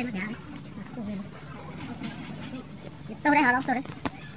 trên nó đấy. Tôi đây hả đâu tôi đấy.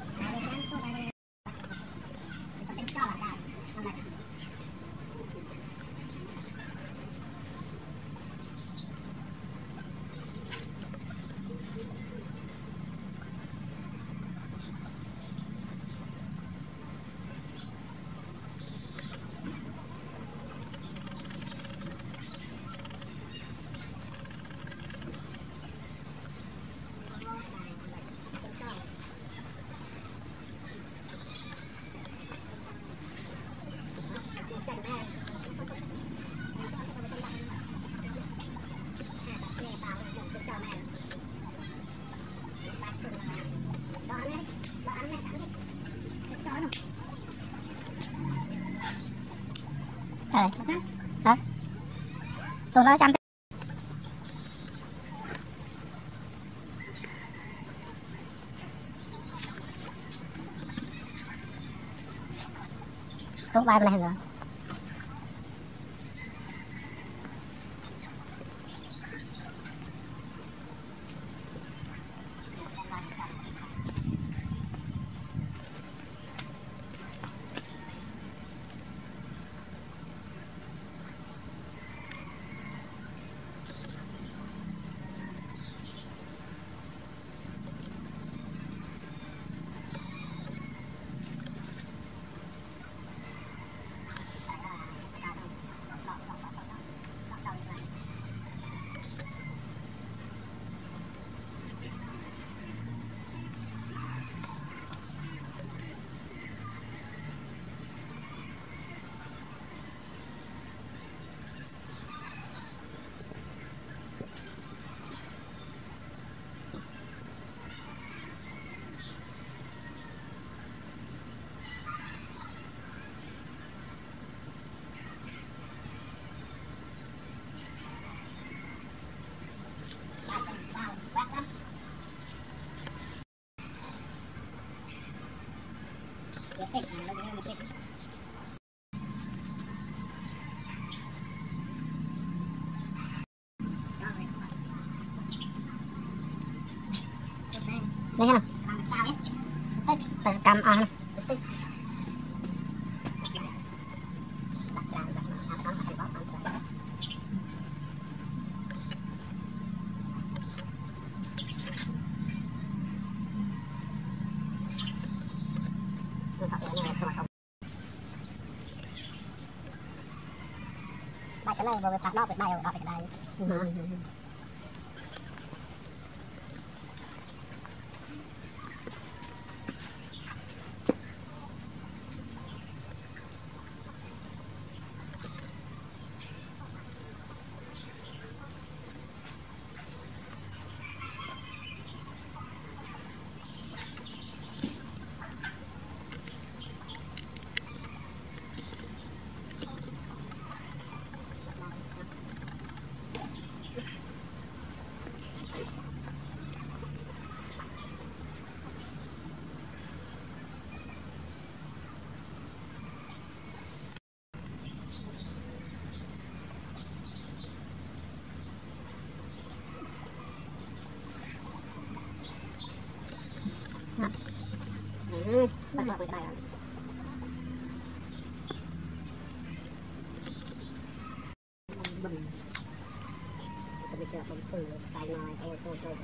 Hả? Tôi nói trăm tốt ba bên này rồi. Đây ha. Cầm ha. Bài cái này vừa đọc được bài ở đọc cái này. Bắt đầu với bài bây giờ bấm thử tay nói thôi.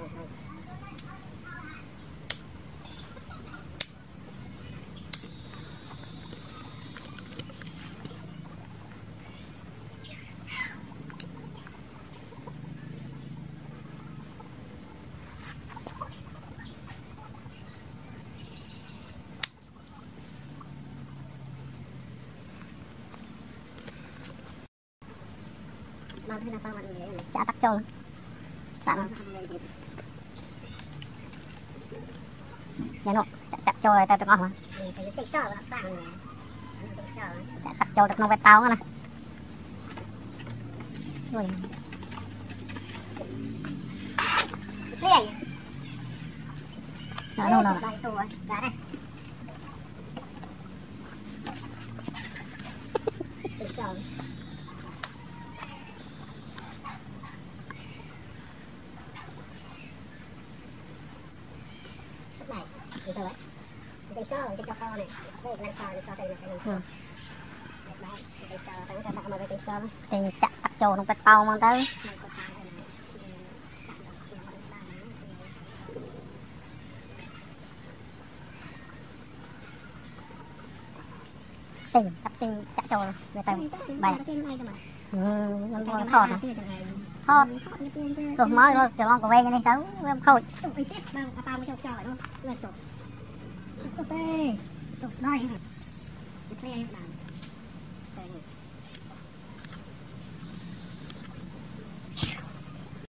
Chả tắt trâu sẵn nhà nọ chặt trâu này ta tự ngon hả? Chả tắt trâu được nó vẹt tao nè rồi nó thì sao vậy cái cho con này cái làm sao cho tay này tình chặt bắt trâu trong cái tàu mang tới tình chặt trâu về tàu bài nó thọt thọt tôi mới có cho con của về như này tao khôi đây